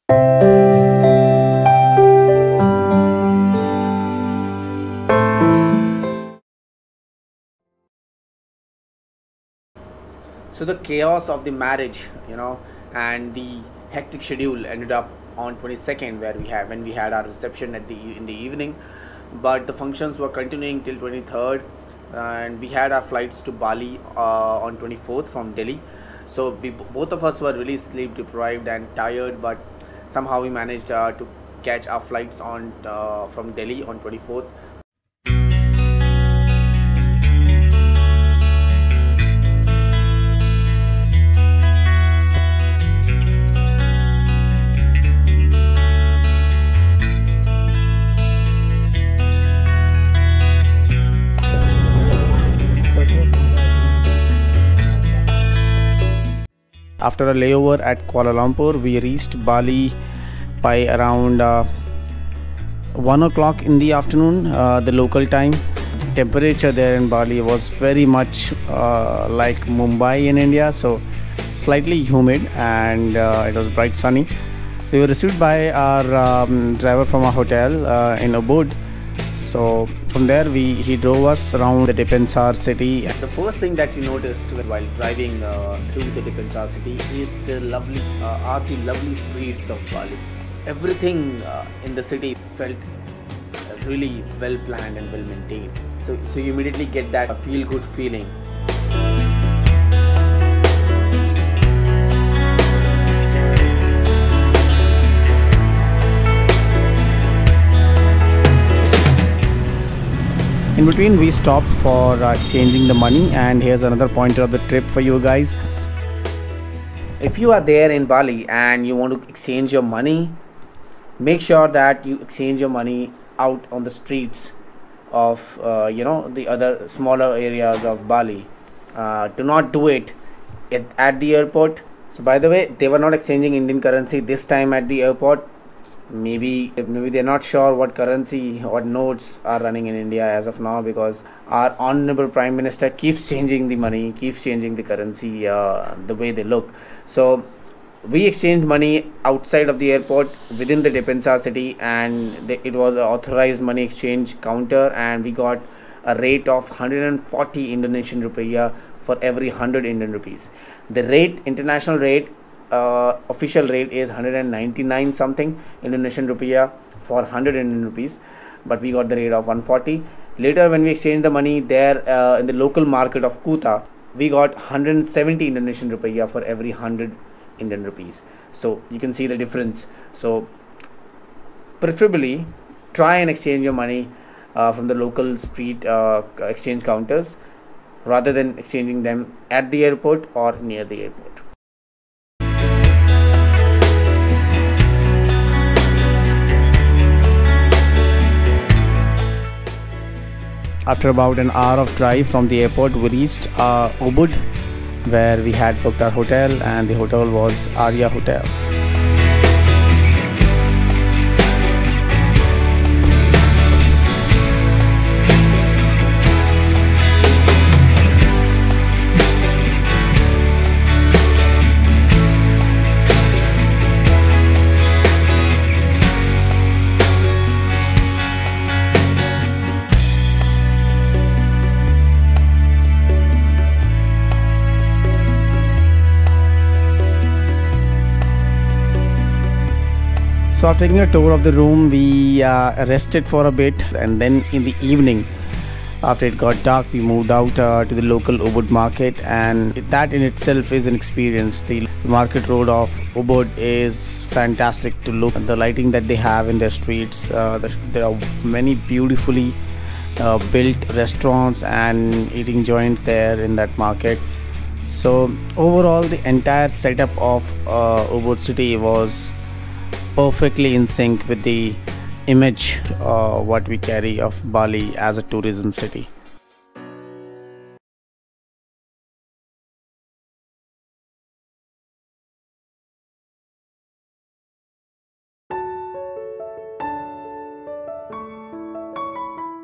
So the chaos of the marriage, and the hectic schedule ended up on 22nd, where when we had our reception in the evening, but the functions were continuing till 23rd, and we had our flights to Bali on 24th from Delhi. So both of us were really sleep deprived and tired, but somehow we managed to catch our flights on from Delhi on 24th. After a layover at Kuala Lumpur, we reached Bali by around 1 o'clock in the afternoon, the local time. Temperature there in Bali was very much like Mumbai in India, so slightly humid, and it was bright sunny. So we were received by our driver from our hotel in Ubud. So from there he drove us around the Dipensar city. The first thing that you noticed while driving through the Dipensar city is the lovely streets of Bali. Everything in the city felt really well planned and well maintained. So you immediately get that feel good feeling. In between, we stopped for exchanging the money, and here's another pointer of the trip for you guys. If you are there in Bali and you want to exchange your money, make sure that you exchange your money out on the streets of the other smaller areas of Bali. Do not do it at the airport. So by the way, they were not exchanging Indian currency this time at the airport. Maybe they're not sure what currency or notes are running in India as of now, because our honorable Prime Minister keeps changing the money, keeps changing the currency, the way they look. So we exchanged money outside of the airport within the Dipensar city, and it was an authorized money exchange counter, and we got a rate of 140 Indonesian rupiah for every 100 Indian rupees. The rate, international rate, official rate is 199 something Indonesian rupiah for 100 Indian rupees, but we got the rate of 140. Later, when we exchanged the money there in the local market of Kuta, we got 170 Indonesian rupiah for every 100 Indian rupees. So you can see the difference. So preferably try and exchange your money from the local street exchange counters rather than exchanging them at the airport or near the airport. After about an hour of drive from the airport, we reached Ubud, where we had booked our hotel, and the hotel was Arya Hotel. So after taking a tour of the room, we rested for a bit, and then in the evening, after it got dark, we moved out to the local Ubud market, and that in itself is an experience. The market road of Ubud is fantastic to look at. The lighting that they have in their streets, there are many beautifully built restaurants and eating joints there in that market. So overall, the entire setup of Ubud city was perfectly in sync with the image what we carry of Bali as a tourism city.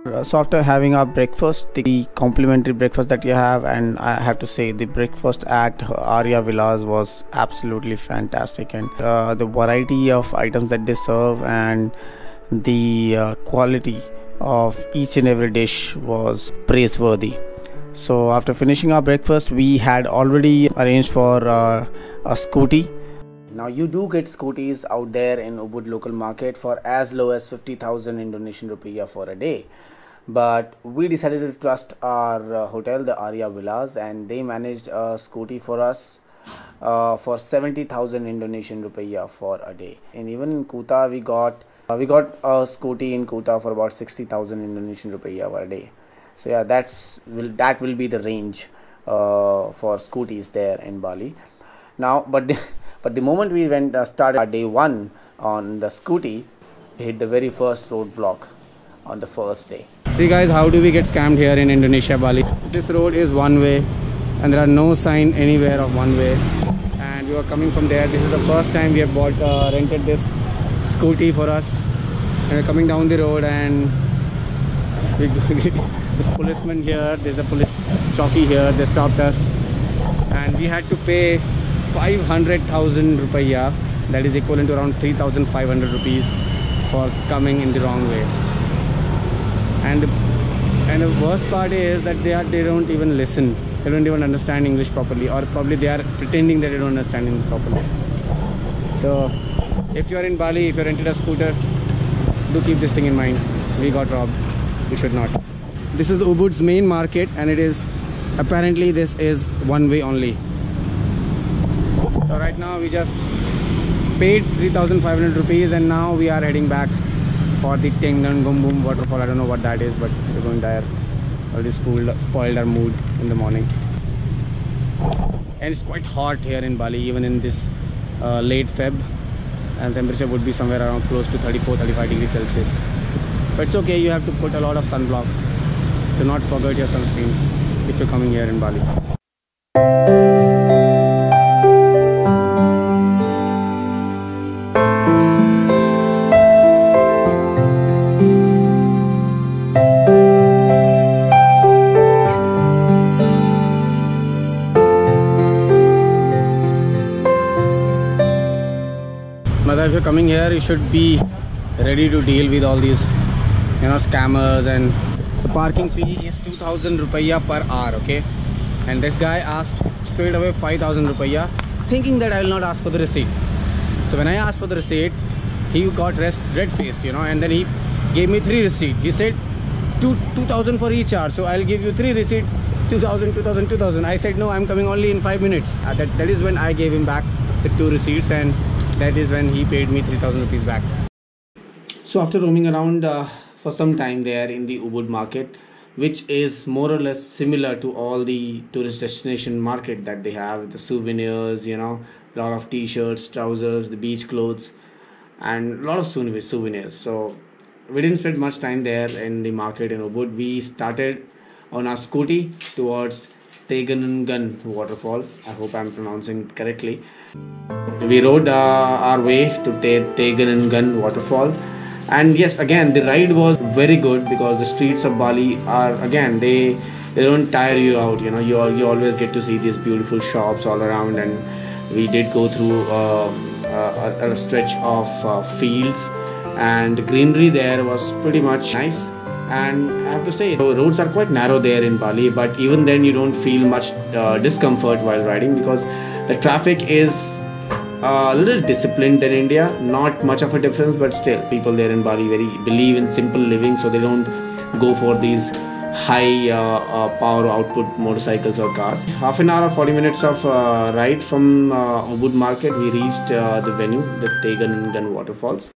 So after having our breakfast, the complimentary breakfast that you have, and I have to say the breakfast at Arya Villas was absolutely fantastic, and the variety of items that they serve and the quality of each and every dish was praiseworthy. So after finishing our breakfast, we had already arranged for a scooty. Now you do get scooties out there in Ubud local market for as low as 50,000 Indonesian rupiah for a day. But we decided to trust our hotel, the Arya Villas, and they managed a scooty for us for 70,000 Indonesian rupiah for a day. And even in Kuta, we got a scooty in Kuta for about 60,000 Indonesian rupiah per day. So yeah, that will be the range for scooties there in Bali. Now, but the moment we started our day one on the scooty, we hit the very first roadblock on the first day. See guys, how do we get scammed here in Indonesia, Bali? This road is one way and there are no sign anywhere of one way, and we were coming from there. This is the first time we have rented this scooty for us, and we're coming down the road, and we this policeman here, there's a police chowki here, they stopped us and we had to pay 500,000 rupiah, that is equivalent to around 3,500 rupees for coming in the wrong way. And the worst part is that they don't even listen, they don't even understand English properly, or probably they are pretending that they don't understand English properly. So if you are in Bali, if you rented a scooter, do keep this thing in mind. We got robbed, we should not. This is the Ubud's main market, and it is apparently this is one way only. So right now we just paid 3,500 rupees and now we are heading back for the Tengganggombum waterfall. I don't know what that is, but we're going there. Already spoiled our mood in the morning. And it's quite hot here in Bali, even in this late Feb, and temperature would be somewhere around close to 34-35 degrees Celsius. But it's okay, you have to put a lot of sunblock. Do not forget your sunscreen if you're coming here in Bali. If you're coming here, you should be ready to deal with all these, scammers. And the parking fee is 2,000 rupiah per hour, okay? And this guy asked straight away 5,000 rupiah, thinking that I will not ask for the receipt. So when I asked for the receipt, he got red-faced, and then he gave me 3 receipts. He said 2,000 for each hour, so I'll give you 3 receipts, 2,000, 2,000, 2,000. I said no, I'm coming only in 5 minutes. That is when I gave him back the 2 receipts, and that is when he paid me 3,000 rupees back. So after roaming around for some time there in the Ubud market, which is more or less similar to all the tourist destination market that they have, the souvenirs, a lot of t-shirts, trousers, the beach clothes, and a lot of souvenirs. So we didn't spend much time there in the market in Ubud. We started on our scooty towards Tengganggombum waterfall. I hope I'm pronouncing it correctly. We rode our way to Tengganggombum waterfall, and yes, again the ride was very good because the streets of Bali are, again, they don't tire you out. You always get to see these beautiful shops all around, and we did go through a stretch of fields, and the greenery there was pretty much nice. And I have to say, the roads are quite narrow there in Bali, but even then you don't feel much discomfort while riding because the traffic is a little disciplined than India. Not much of a difference, but still people there in Bali believe in simple living, so they don't go for these high power output motorcycles or cars. Half an hour or 40 minutes of ride from Ubud market, we reached the venue, the Tengganggombum waterfalls.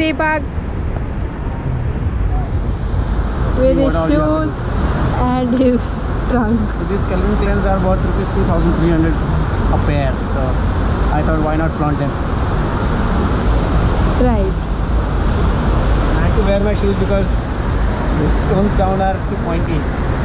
Deepak with his shoes and his trunk. So these Kelvin Kleins are worth rupees 2,300 a pair. So I thought, why not flaunt them? Right. I had to wear my shoes because the stones down are too pointy.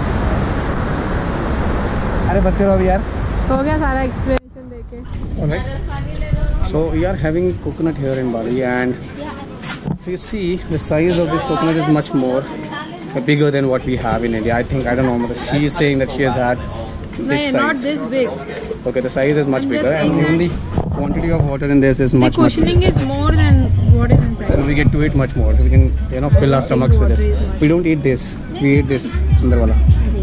अरे बस करो अभी यार. हो गया सारा explanation देके. Alright. So we are having coconut here in Bali, and if you see, the size of this coconut is much more bigger than what we have in India. I think, I don't know, she is saying that she has had this size. Not this big. Okay, the size is much bigger, and even the quantity of water in this is much, much bigger. The cushioning is more than what is inside. So we get to eat much more. So we can, fill our stomachs with this. We don't eat this. We eat this. Sundarwala.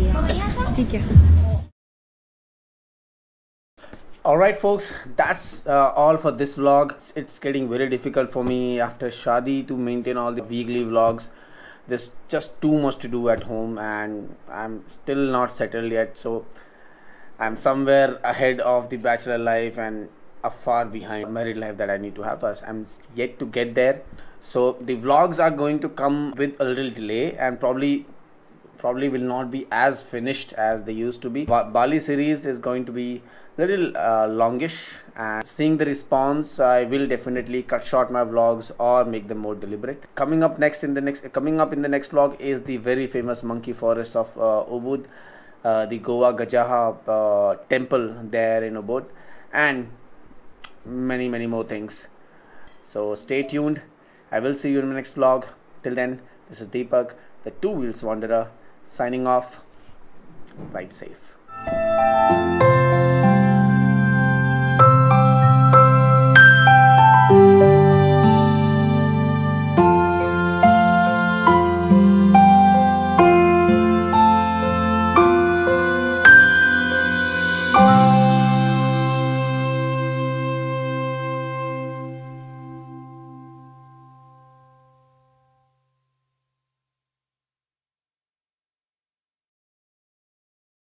Alright folks, that's all for this vlog. It's getting very difficult for me after Shadi to maintain all the weekly vlogs. There's just too much to do at home, and I'm still not settled yet. So I'm somewhere ahead of the bachelor life and far behind married life that I need to have. But I'm yet to get there. So the vlogs are going to come with a little delay, and probably will not be as finished as they used to be. Bali series is going to be little longish, and seeing the response, I will definitely cut short my vlogs or make them more deliberate. Coming up in the next vlog is the very famous monkey forest of Ubud, the Goa Gajaha temple there in Ubud, and many more things. So stay tuned. I will see you in the next vlog. Till then, this is Deepak, the Two Wheels Wanderer, signing off. Ride safe.